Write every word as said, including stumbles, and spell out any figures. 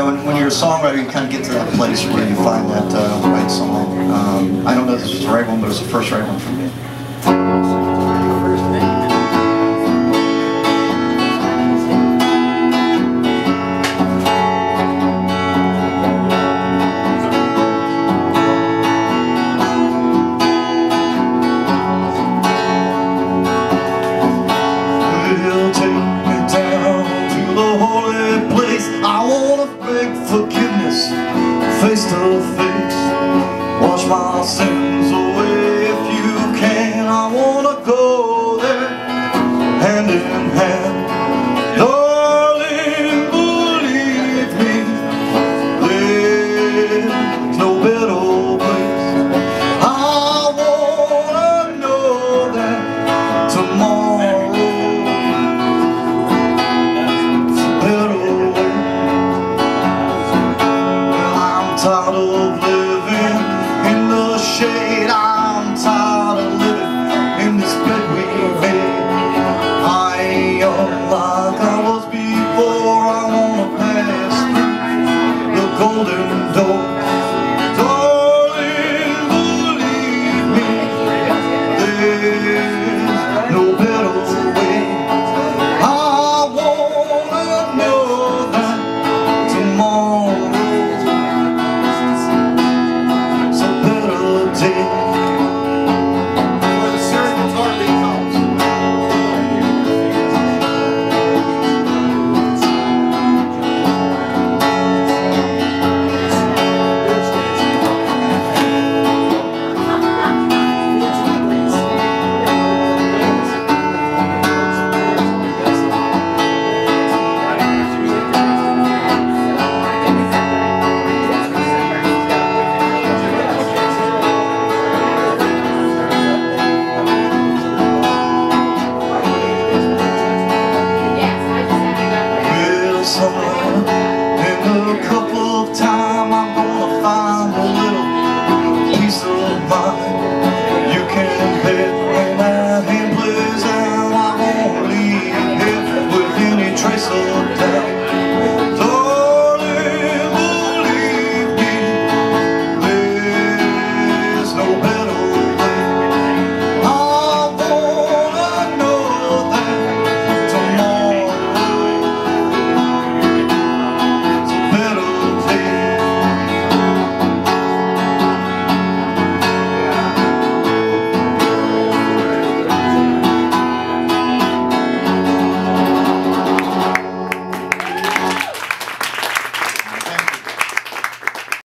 know, when, when you're a songwriter, you kind of get to that place where you find that uh, right song. Um, I don't know if this was the right one, but it was the first right one for me. Forgiveness, face to face, wash my sins